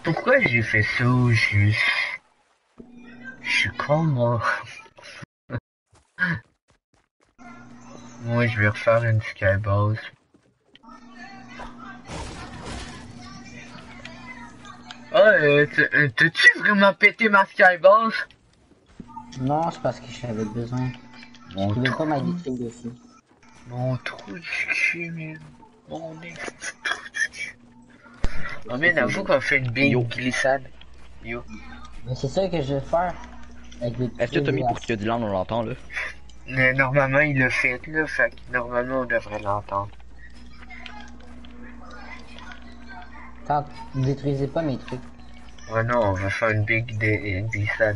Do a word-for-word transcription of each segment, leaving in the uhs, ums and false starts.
Pourquoi j'ai fait ça au juste? Je suis con, moi. Moi, je vais refaire une skybase. Ah, euh, euh, t'as-tu vraiment pété ma skybase? Non, c'est parce que j'avais besoin. Mon Je pouvais trou... pas m'habituer dessus. Mon trou du cul, man. Mon ex trou du cul. Oh, man, avoue qu'on fait une big Yo. glissade. Yo. Mais c'est ça que je vais faire. Avec les Est-ce que t'as mis pour qu'il y ait du land, on l'entend là? Mais normalement, il l'a fait, là. Fait que normalement, on devrait l'entendre. Quand vous détruisez pas mes trucs. Oh non, on va faire une big dé- une glissade.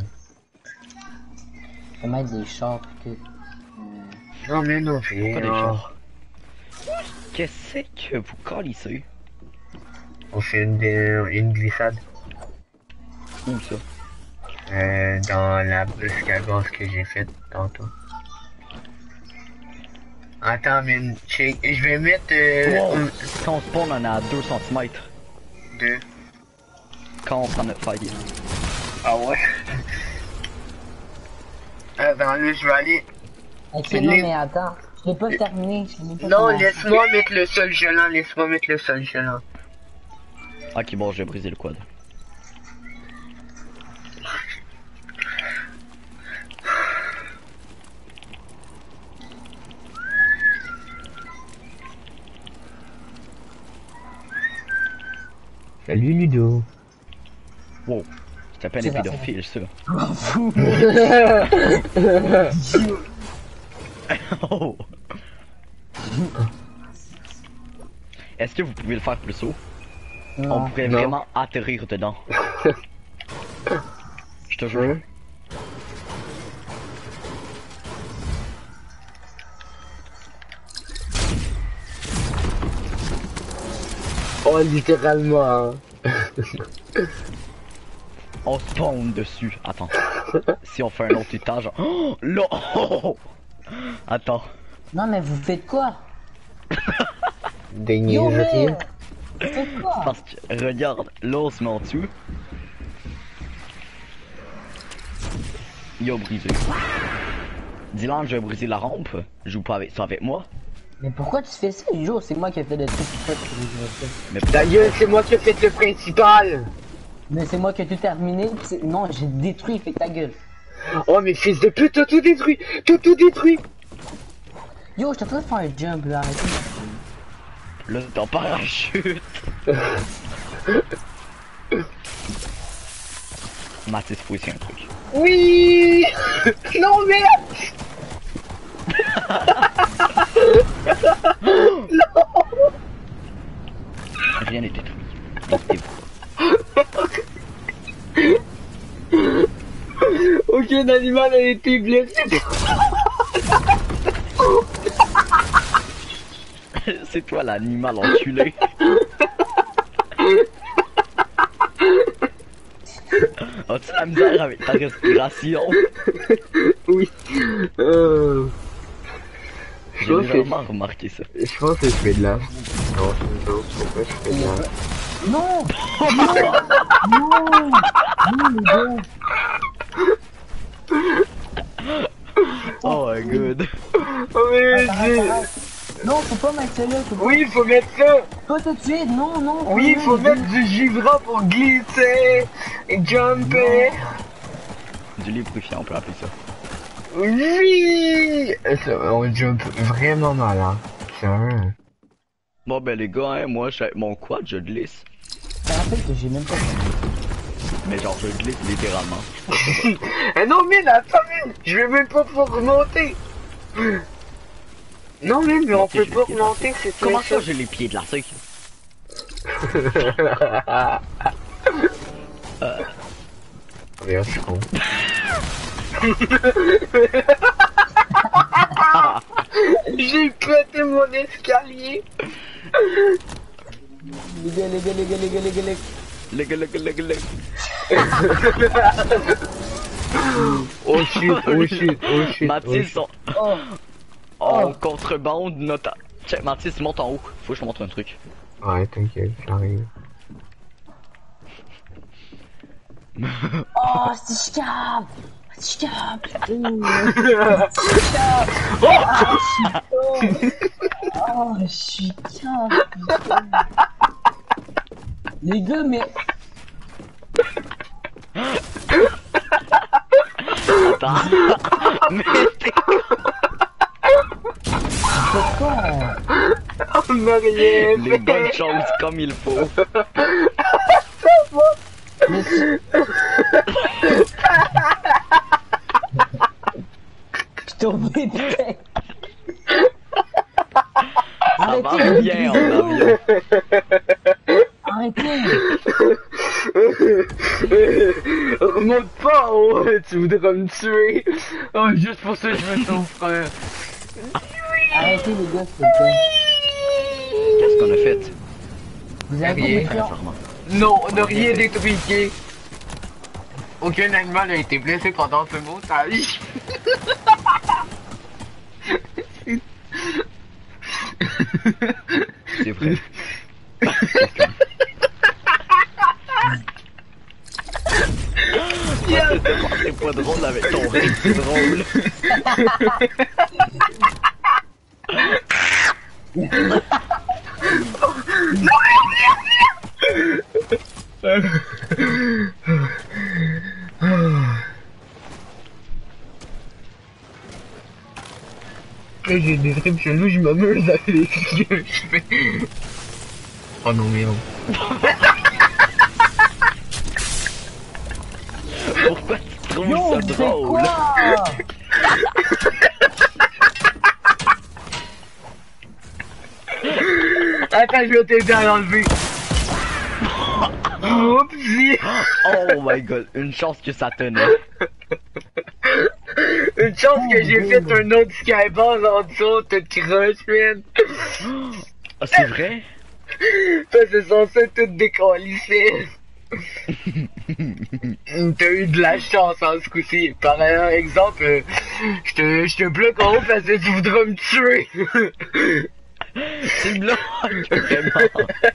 Je vais mettre des chars que. Euh... Non, mais non, Pourquoi fait. des On... chars? Qu'est-ce que vous calissez? on fait une, dé- une glissade. Où ça? Euh, dans la skybase que j'ai faite tantôt. Attends, mais check. Je vais mettre. Euh, Wow. un- Quand on spawn, on est à deux centimètres. deux. Quand on prend notre faille. Ah ouais? Attends, là, je vais aller. Ok, Mais non, les- mais attends. Je l'ai pas terminé. Je l'ai pas Non, commencé. laisse-moi mettre le sol gelant. Laisse-moi mettre le sol gelant. Ok, bon, je vais briser le quad. Salut Ludo. Wow. C'est à peine C'est un ça, pédophile, ça. Oh. Est-ce que vous pouvez le faire plus haut? On Non. pourrait Non. vraiment atterrir dedans. Je te jure. Oh, littéralement. Hein. On spawn dessus. Attends. Si on fait un autre étage. Oh, là. Oh. Attends. Non, mais vous faites quoi? Des Yo, niaiseries. mais. Vous faites quoi? Parce que, regarde, là on se met en dessous. Il a brisé. Dylan, je vais briser la rampe. Joue pas avec ça avec moi. Mais pourquoi tu fais ça, Joe? C'est moi qui ai fait le truc. Pourquoi tu fais ça? Mais Ta gueule, c'est moi qui ai fait le principal. Mais c'est moi qui ai tout terminé. pis c'est- Non, j'ai détruit, fait ta gueule. Oh, mais fils de pute, t'as tout détruit. T'as tout détruit. Yo, je suis en train de faire un jump là. Arrêtez. là, t'es en parachute. Mathis, faut aussi un truc. Oui. Non, mais. Rien n'est détruit. Restez-vous. Aucun animal a été blessé. C'est toi l'animal enculé. As-tu la misère avec ta respiration? Oui. Euh... Je J'ai pense, que, légèrement remarqué ça. je pense que je fais de la... Non, c'est une joke. Pourquoi je fais de la... Non! Non! Non! Non, les gars! Oh my god. Oh, mais Arrête, j'ai- arrête. Non, faut pas mettre ça là, faut pas. Oui, il faut mettre ça. Pas tout de suite, non, non. Oui, il non, faut non, mettre du givra pour glisser et jumper. Du lubrifiant, on peut appeler ça. Oui. Ça, on jump vraiment mal, hein. Sérieux. Bon ben les gars, hein, moi je suis avec mon quad, je glisse. Je te rappelle que j'ai même pas. Mais genre je glisse littéralement. Eh non, mais là, attends, mais je vais même pas pouvoir remonter. Non, mais, mais on Ok, peut j'ai pas le pied remonter, c'est Comment ça. ça j'ai les pieds de la sucre? euh, Regarde, je suis con. J'ai pété mon escalier. Les gars, les gars, les gars, les gars, les gars, les gars. les gars, les gars, les gars, les gars. Oh shit, oh shit, oh shit. Mathis, oh on, Oh, on Oh. contrebande notre... Check, Mathis, monte en haut. Faut que je te montre un truc. shit. Ouais, t'inquiète, j'arrive. Oh, c'est chicane! C'est chicane! Oh, je suis calme, putain. Les gars, mais... Attends. Mais t'es Pourquoi? On a rien les fait. bonnes choses comme il faut. Mais c'est... Je suis tombé, putain. Ça Arrêtez va de bien en briser avion. Arrêtez. Remonte pas en haut, tu voudrais me tuer. Oh, juste pour ça, je veux ton frère. Arrêtez les gars, s'il vous plaît. Qu'est-ce qu'on a fait? Vous avez Rien. compris? Sincèrement. Non, on n'a rien détruité. Aucun animal a été blessé pendant ce montage. C'est vrai. C'est pas drôle avec ton rire, c'est drôle. J'ai des trips chelous, je m'amuse avec ce que je fais. Oh non, merde. Pourquoi tu trouves Yo, ça c'est drôle? quoi? Attends, je vais t'aider à l'enlever. Oupsie. Oh my god, une chance que ça tenait. Une chance que j'ai fait un autre skyball en dessous, te croche, man. Ah, c'est vrai? Ça, c'est censé tout décoalisser. T'as eu de la chance en ce coup-ci. Par exemple, euh, je te, je te bloque en haut parce que tu voudras me tuer. Tu me bloques, vraiment.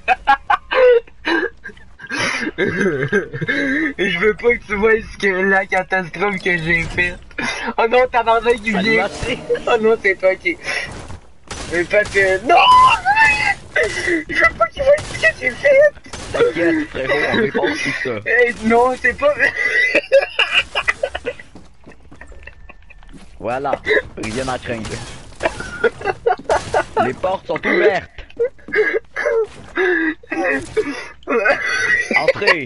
Et je veux pas que tu vois ce que la catastrophe que j'ai faite. Oh non, tabarnak qui Ça vient. l'a fait. Oh non, c'est toi qui... Mais parce que... Non. Je veux pas qu'il voit ce que j'ai fait. T'inquiète, frérot, on répond tout ça. Hey, non, c'est pas... Voilà, rien à craindre. Les portes sont ouvertes. Entrez.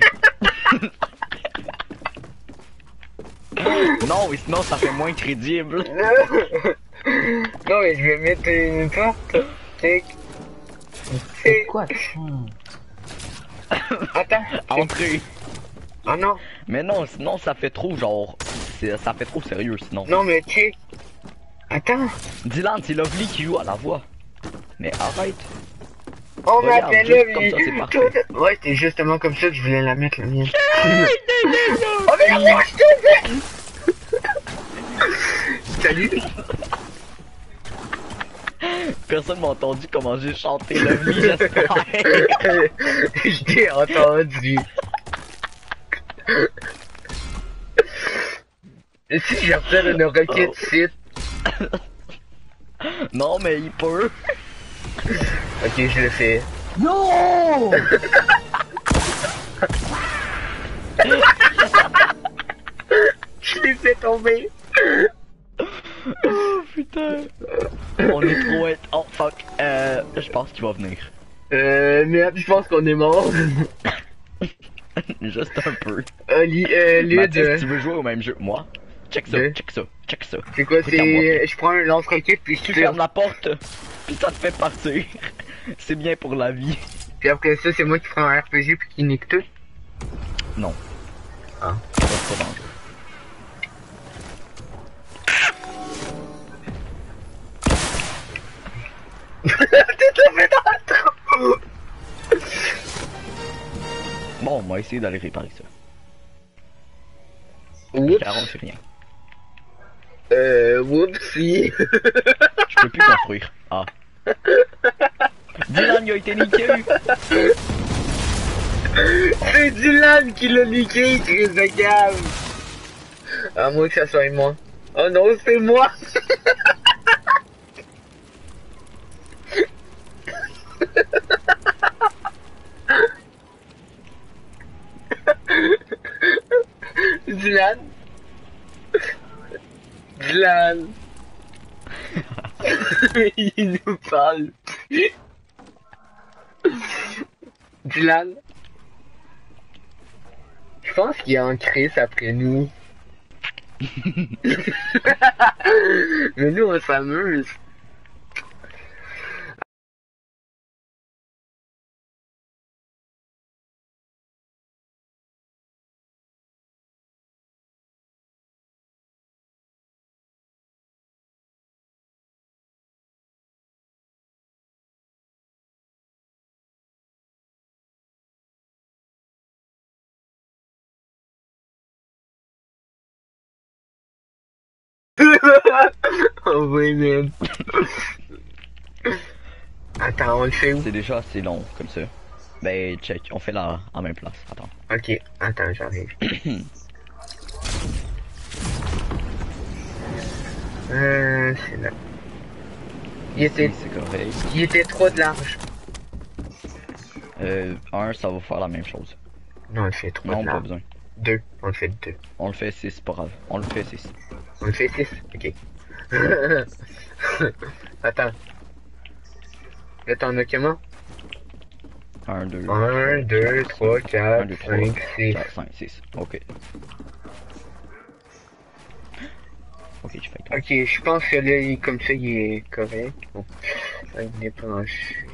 Non, mais sinon ça fait moins crédible. Non, mais je vais mettre une porte. Tic. C'est quoi? Hmm. Attends. Entrez. Oh non. Mais non, sinon ça fait trop genre... c'est- Ça fait trop sérieux sinon. Non, mais check. Attends. Dylan, c'est Lovely qui joue à la voix. Mais arrête. On Regarde, m'appelle juste là, comme mais... ça, c'est parfait. tout- Ouais, c'est justement comme ça que je voulais la mettre, la mienne. Oh merde, moi, je t'ai fait. Salut. Personne m'a entendu comment j'ai chanté Lovely, j'espère. Je t'ai entendu. Et si je refais une requête Oh. site? Non, mais il peut. Ok, je le fais. Non! Je l'ai fait tomber. Oh putain. On est trop... int- Oh fuck. Euh, je pense qu'il va venir. Euh, mais je pense qu'on est mort. Juste un peu. Euh, li- euh, Lyd, Mathis, euh, tu veux jouer au même jeu que moi? Check ça, Ouais. check ça, check ça. c'est quoi, Regarde-moi c'est... Je prends un lance-roquette puis je Tu tire. fermes la porte, puis ça te fait partir. C'est bien pour la vie. Puis après ça, c'est moi qui prends un R P G puis qui nique tout. Non. Ah. C'est pas dangereux. T'es tombé dans le trou. Bon, on va essayer d'aller réparer ça. Oups. Caron, c'est rien. Euh, whoopsie. Je peux plus construire. Ah. Dylan, il a été niqué. C'est Dylan qui l'a niqué, Chris de cave. À moins que ça soit moi. Oh non, c'est moi. Dylan. Dylan. Il nous parle. Dylan. Je pense qu'il y a un Chris après nous. Mais nous on s'amuse. Oh oui, man. Attends, on le fait où? C'est déjà assez long comme ça. Ben check, on fait là en même place. Attends. Ok, attends, j'arrive. euh, c'est là. Il était, C'est correct. il était trop de large. Euh, un, ça va faire la même chose. Non, il fait trop Non, de pas large. besoin. Deux, on le fait deux. On le fait six, pas grave. On le fait six. On le fait six, ok. Attends. Là, t'en as comment? un, deux, un, deux, trois, quatre, cinq, six. quatre, cinq, six. Ok. Ok, je fais toi. Ok, je pense que là, il- comme ça, il est correct. Bon. Il est branché.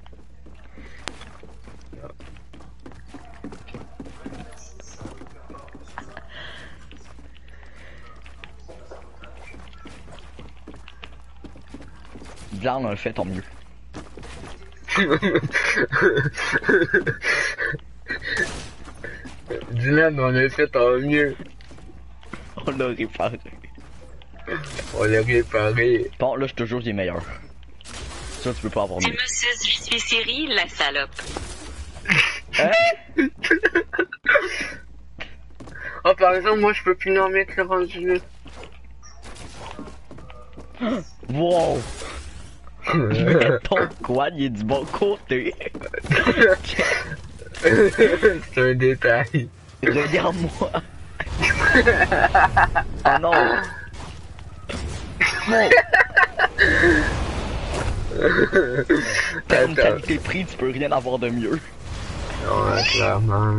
Là, on a fait, tant mieux. Dylan, on a fait en mieux. On l'a réparé. On l'a réparé. Bon, là, je te jure qu'il est meilleur. Ça, tu peux pas avoir mieux. Monsieur, je suis Cyril, la salope. Hein? Oh, par exemple, moi, je peux plus en mettre le rendu. Wow! Ton quad, il est du bon côté. C'est un détail. Regarde-moi. Ah non. Non. Terme Attends. qualité-prix, tu peux rien avoir de mieux. Ouais, clairement.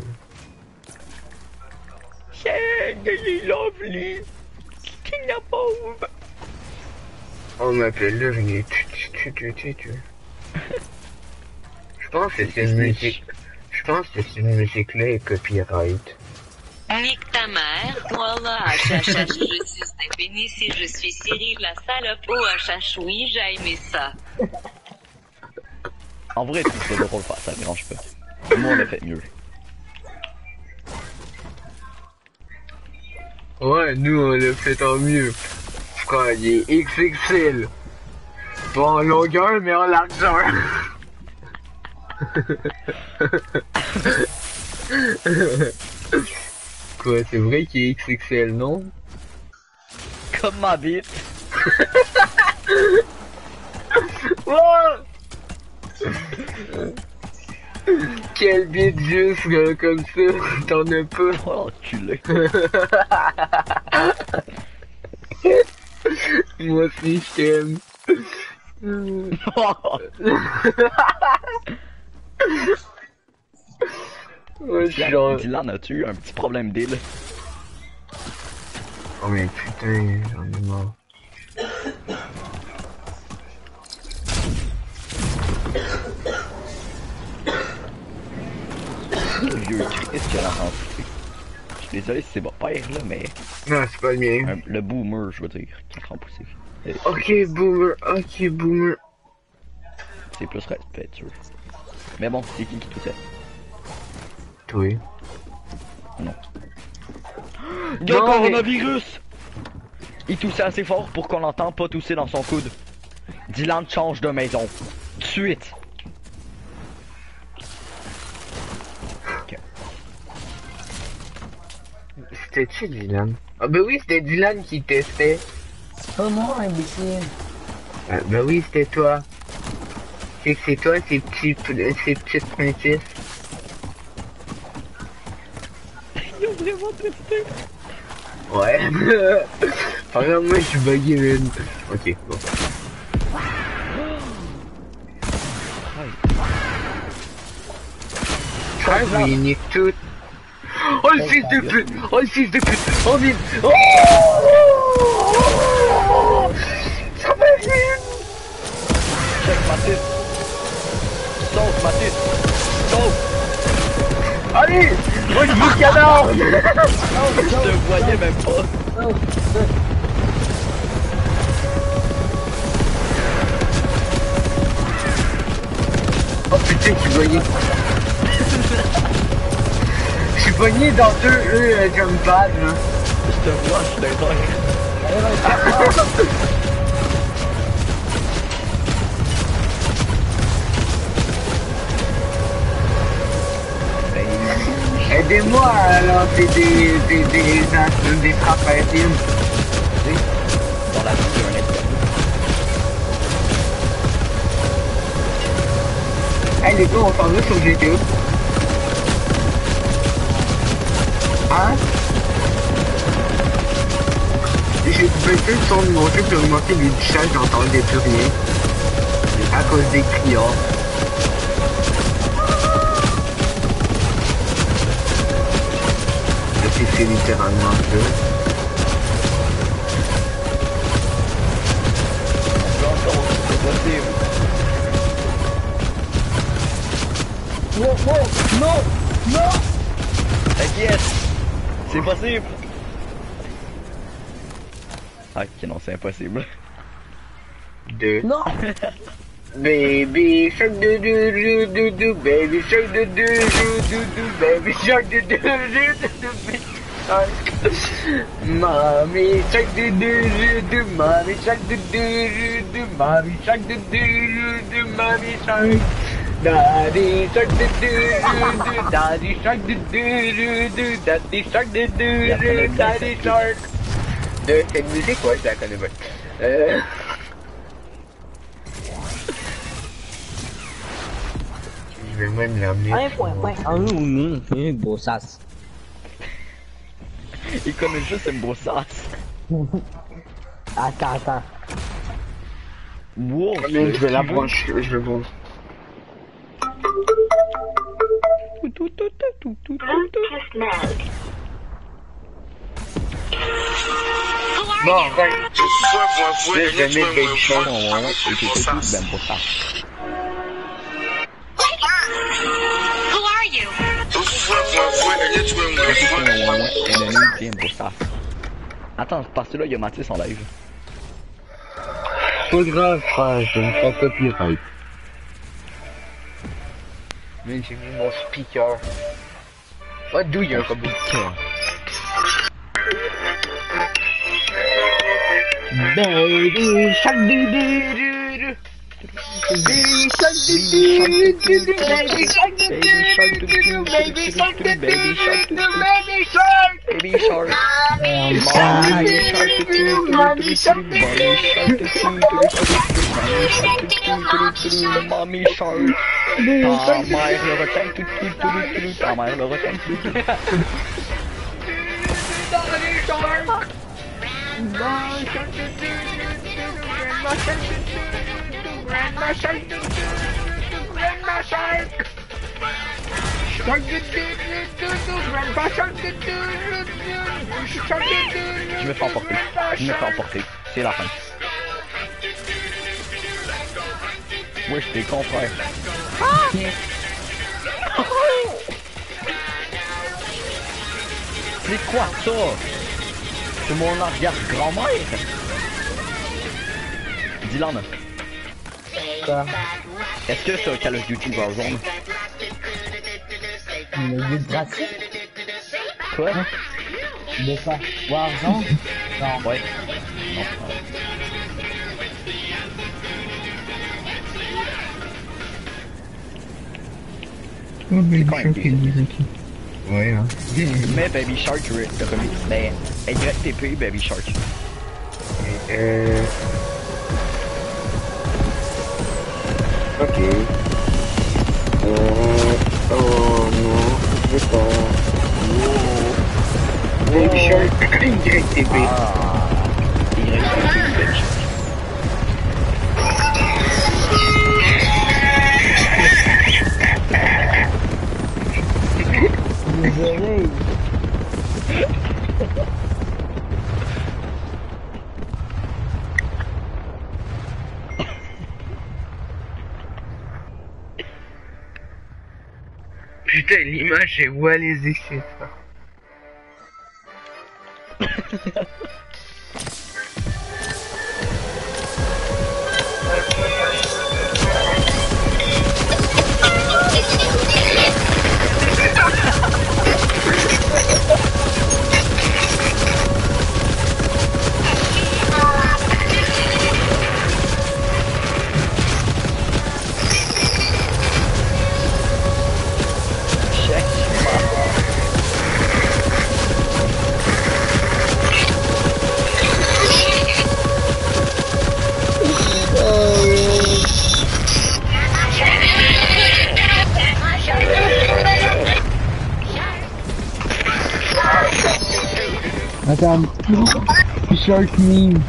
Yeah, il est lovely. Kidnapove. On m'appelle le rien. Tu, tu, tu, tu, tu. Je pense que c'est une musique. Je pense que cette musique-là est copyright. Nique ta mère, voilà, H H H, je suis un pénis et je suis Cyril, la salope. Oh, H H, oui, j'ai aimé ça. En vrai, tu sais drôle faire, ça me dérange pas. Moi, on l'a fait mieux. Ouais, nous on l'a fait en mieux. Frère, il est X X L. Pas en longueur, mais en largeur. Quoi, c'est vrai qu'il est X X L, non? Comme ma bite. Oh! Quel bite juste là, comme ça, t'en as pas. Oh, l'enculé. Moi aussi je t'aime. Ouais, je suis genre... Dylan, as-tu eu un petit problème d'île? Oh mais putain, j'en ai marre. Vieux Christ qui a la rentrée. Je suis désolé si c'est mon père là, mais... Non, c'est pas le mien. Un- le boomer, je veux dire, qui est en poussé. Euh, Ok, boomer, ok, boomer. C'est plus respectueux. Mais bon, c'est qui qui tout fait? Toi. Non. Il y a Non, un mais- coronavirus! Il toussait assez fort pour qu'on l'entende pas tousser dans son coude. Dylan change de maison. Tout de suite. C'était-tu Dylan? Ah ben oui, c'était Dylan qui testait. Oh moi, imbécile. Ah, ben oui, c'était toi. C'est que c'est toi, ces petits, ces petites princesses. Ils ont vraiment testé. Ouais. Par exemple, moi, je suis bugué, man. Ok, bon. Ah, oui, il nique tout. Oh, le fils de pute! Oh, le fils de pute! Oh, vite! Oh! Ça va vite! Check Mathis. Sauce Mathis. Sauce. Allez! Oh, le bouc canard! Je te voyais même pas. Oh, oh. Oh putain, je suis voyé. Je suis pogné dans deux E euh, jump pad, là. Je te vois, je suis d'accord. Allez, vas-y. Aidez-moi à lancer des, des, des, des, des frappes intimes. Dans la vie, il y a un être. Hey les gars, on s'en va sur YouTube. Hein? J'ai baissé le son de mon jeu pour augmenter les duchages, j'entendais plus rien. À cause des criards. C'est littéralement ça. J'entends, c'est possible. Wow, wow, non, non. T'inquiète, c'est possible. Ah, ok, non, c'est impossible. Deux. Non. Baby shark do do do do do baby shark do do do do do baby shark do do do do do baby shark. Mommy shark do do do do mommy shark do do do do mommy shark do do do do mommy shark. Daddy shark do do do do daddy shark do do do do daddy shark do do do daddy shark. De cette musique, ouais, je la connais bien. Euh... Je vais même l'amener. Un point, point. Ah oui, oui, oui, beau sas. Il connaît juste un beau sas. Attends, attends. Wow, Je vais la brancher, je vais voir. Bon, ben, je vais mettre Baby Shark. Et puis c'est tout, ben beau sas. Who are you? Et un beau sas. Attends, parce que là, il y a Mathis en live. Pas grave, frère, je me prends copyright. Mais j'ai mis mon speaker. Oh, d'où il y a un robot? Baby shark do do do do. Baby shark do do do do. Baby shark do do do do. Baby shark do do do do. Baby shark. Baby shark. Mommy shark. Mommy shark. Mommy shark. Ta mère le retient tout tout tout tout. Ta mère le retient tout tout. Grandma shark do do do. Grandma shark. Shark do do do do. Grandma shark do do do. Shark do do do. Je me fais emporter. Je me fais emporter. C'est la fin. Wesh, t'es con, frère. C'est quoi ça? C'est mon arrière-grand-mère? Dylan. Quoi? Est-ce que c'est un Call of Duty Warzone? Le but gratuit? Quoi? De quoi? Warzone? Non. Ouais. Non. Oh, Baby quand même Shark est direct. Ouais, hein. Mais Baby Shark re remix. Ben, Y T P Baby Shark. Euh... Ok. Euh... Oh non, je sais pas. Baby Shark, Y T P. Ah, Y T P Baby Shark. Les oreilles. Putain, l'image est walaisée, c'est ça. Attends, Shark meme.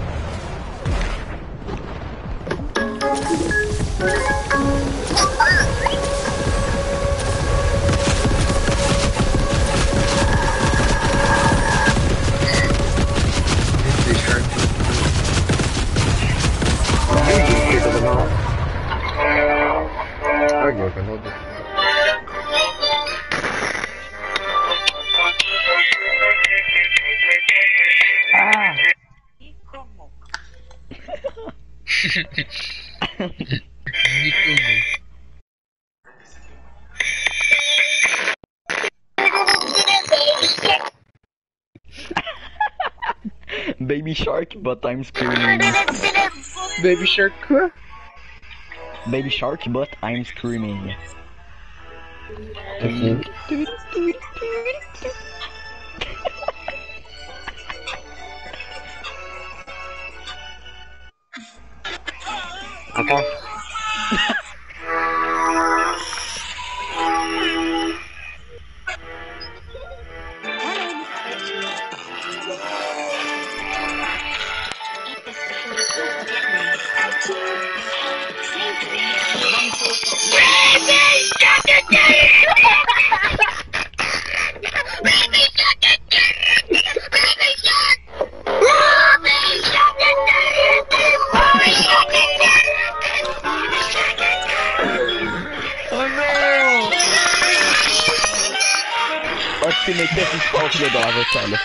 Baby Shark, but I'm screaming. Baby Shark quoi? Baby Shark, but I'm screaming. Ok. Attends. Oh, tu sais, mais qu'est-ce qui se passe là dans la voiture?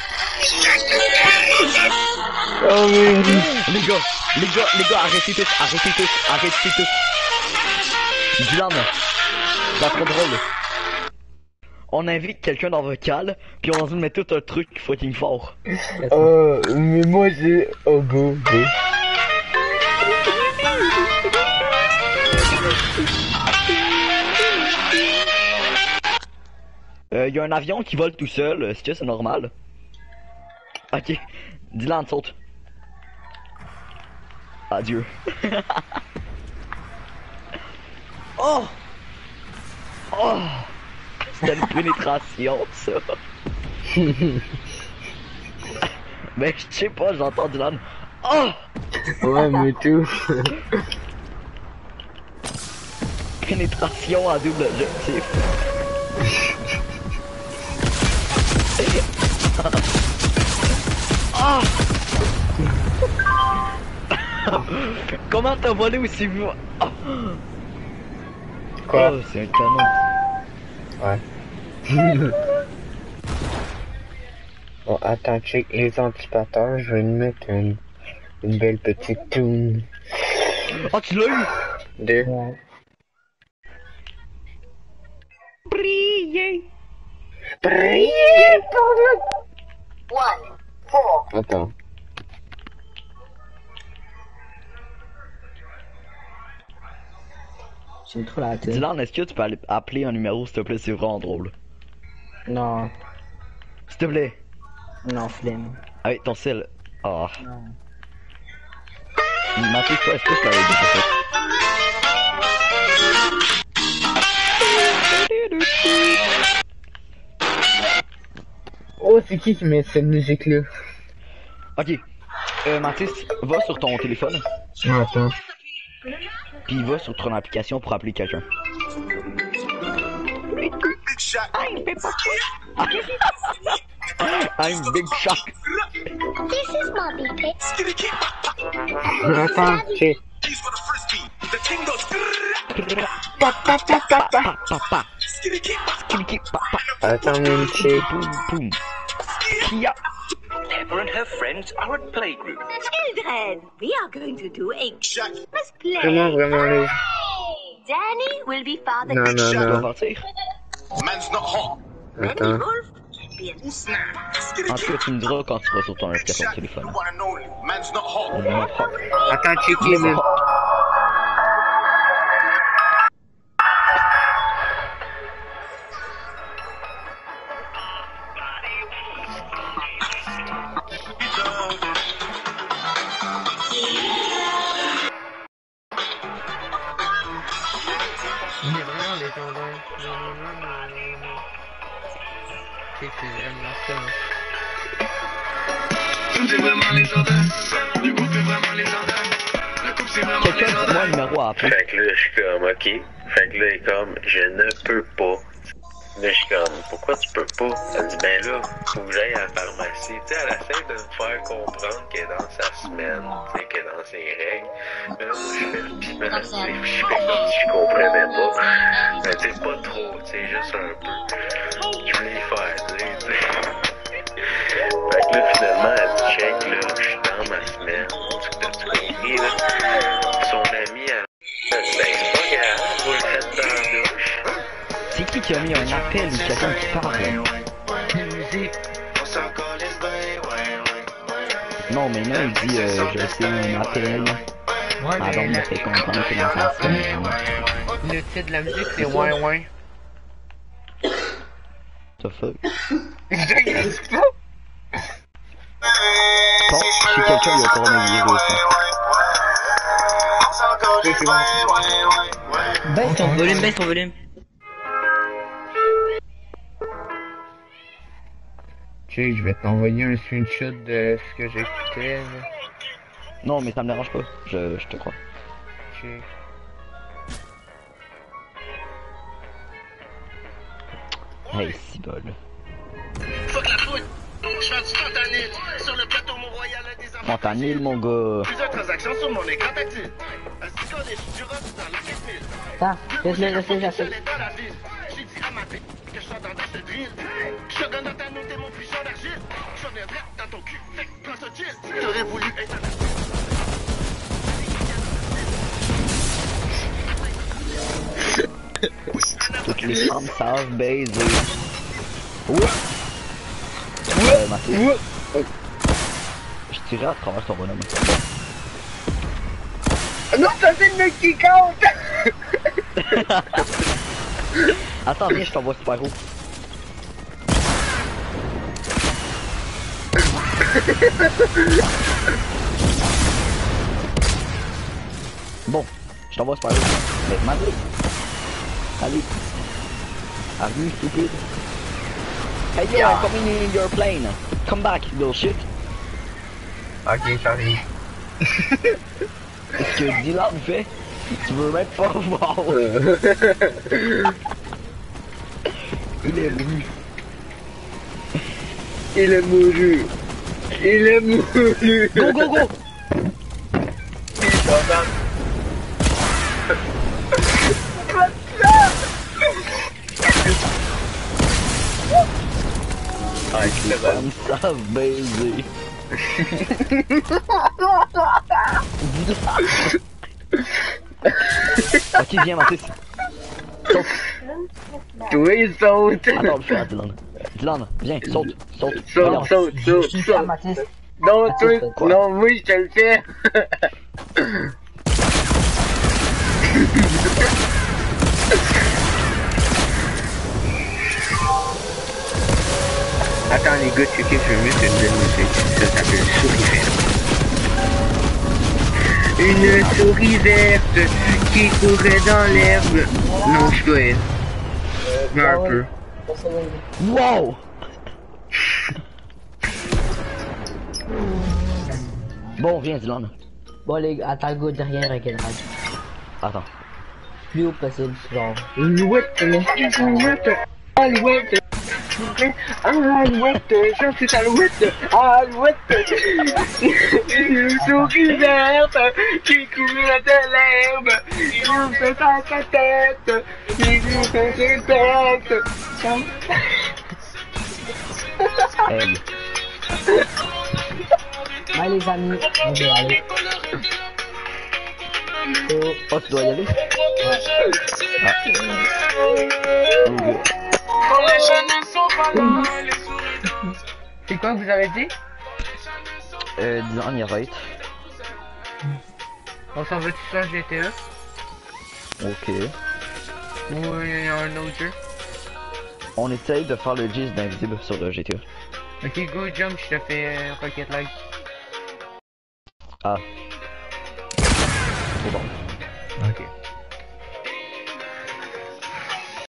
Oh merde. Les gars, les gars, les gars, arrêtez tous, arrêtez tous, arrêtez tous. Dylan, c'est trop drôle. On invite quelqu'un dans vocal, puis on met tout un truc fucking fort. Oh, mais moi j'ai... Oh go, go. Euh, y a un avion qui vole tout seul, est-ce que c'est normal? Ok, Dylan saute. Adieu. Oh! Oh! C'était une pénétration, ça. Mais je sais pas, j'entends Dylan. Oh! Ouais, mais tout. Pénétration à double objectif. Ah! Comment t'as volé aussi vite? Ah! Quoi? Oh, c'est un canon. Ouais. Bon, attends, check les anticipateurs, je vais nous mettre une, une belle petite tune. Oh, tu l'as eu? Deux. Ouais. Briller! Briller pour le... One, four. Attends. J'ai trop la tête. Dylan, est-ce que tu peux aller appeler un numéro s'il te plaît? C'est vraiment drôle. Non, S'il te plaît. non, flemme. Allez, ton sel. Oh. Non. Mathis, toi, est-ce que je l'avais déjà fait? Oh, c'est qui qui met cette musique-là? Ok. Euh, Mathis, va sur ton téléphone. Attends. Puis va sur ton application pour appeler quelqu'un. I'm Big Shock. This is Bobby Pig. Attends, ok. Pa, pa, pa, pa, pa, pa, pa. Skibidi, pa, pa. Attends, mon petit. Boum, boum. Kia. Deborah and her friends are at playgroup. Children, we are going to do a Christmas play. Vraiment, vraiment, les... Danny will be Father Non, non, Tu dois non. partir. Attends. Wolf will be a snack. En tout cas, tu me diras quand tu vas sur ton application de téléphone. On va faire. Attends, checker, man. Il est vraiment légendaire. C'est vraiment ça. Quelqu'un, moi, le numéro à appeler. Fait que là, je suis comme, ok. Fait que là, il est comme, je ne peux pas. Là, je suis comme, pourquoi tu peux pas? Elle dit, ben là, faut que j'aille à la pharmacie. Tu sais, elle essaie de me faire comprendre qu'elle est dans sa semaine, tu sais, qu'elle est dans ses règles. Mais là, moi, je fais le piment, tu sais, je fais comme si je comprenais pas. Mais tu sais, pas trop, tu sais, juste un peu. Je voulais y faire, tu sais, tu sais. Fait que là, finalement, elle dit, check, là, je suis dans ma semaine. Tu t'as-tu compris, là? Son amie, elle elle dit, ben, c'est pas grave, je vais le mettre dans la douche. C'est qui qui a mis un appel ou quelqu'un qui parle? Non, mais non, il dit, euh, je sais, un appel. Ouais, Pardon, me fait comprendre que dans sa semaine. le titre de la musique, c'est Ouin Ouin. The fuck? Je regarde pas. Bon, si quelqu'un lui a coronavirus. Baisse ton volume, baisse ton volume. Ok, je vais t'envoyer un screenshot de ce que j'écoutais. là. Non, mais ça me dérange pas, je, je te crois. Ok. Hey, si bol. Fuck la foule. Je fais du fentanyl. Sur le plateau Mont-Royal, des enfants. Fentanyl, mon gars. Plusieurs transactions sur mon écran tactile. Un cigare des du rhum dans la caisse mille. Attends, laisse-le, laisse-le, laisse-le. Dans la ville. J'ai dit à ma tête que je suis dans ce drill. Je te donne dans ta note et mon pigeon d'argile. Je reviendrai dans ton cul. Fait que prends ce chill. T'aurais voulu être un... Toutes les femmes savent baiser. Ouais. Euh, Mathieu. Je tirais à travers ton bonhomme. Non, ça c'est le mec qui compte. Attends, viens, je t'envoie super haut. Bon, je t'envoie super haut. Mais Mathieu. Allez. Are you stupid? Hey yo, I'm coming in your plane. Come back, little shit. Ok, j'arrive. Ce que Dylan fait, tu veux même pas voir. Il est mouru. Il est mouru. Il est mouru. Go, go, go! Il est content. Ah, Les femmes savent baiser. Ok, viens, Mathis. Saute. Toi, il saute. Attends, le faire, Dylan. Dylan, viens, saute, saute. Saute, Voyons. saute, saute, Je suis à saute. Mathis. Non, toi, Quoi? non, oui, je te le fais. attends les gars, checker, je vais mettre une belle musique. Ça s'appelle Souris verte. Une souris verte qui courait dans l'herbe. Non, je dois être. Mais un peu. Wow! Bon, viens, Dylan. Bon, les gars, attends le gars derrière avec une radio. Attends. Plus haut possible, genre. Alouette, alouette, alouette. Alouette, je suis alouette, alouette. Une souris verte qui couvre de l'herbe. Il nous fait dans sa tête. Il nous fait ses têtes. Elle. Ouais, les amis, on va y aller. Oh, oh, tu dois y aller? Ah. C'est quoi que vous avez dit? Euh, Dylan, il rate. On s'en veut tout ça G T E? Ok. Ou il y a un autre jeu? On essaye de faire le gist d'invisible sur le G T A. Ok, go jump, je te fais euh, Rocket Like. Ah. C'est bon. Ok.